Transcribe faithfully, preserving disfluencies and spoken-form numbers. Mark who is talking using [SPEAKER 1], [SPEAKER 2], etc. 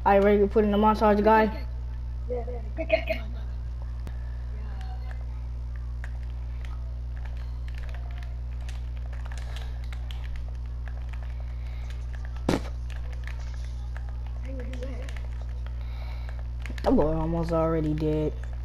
[SPEAKER 1] Are you ready to put in the montage, guy?
[SPEAKER 2] Yeah, get, get, get.
[SPEAKER 1] That boy almost already dead.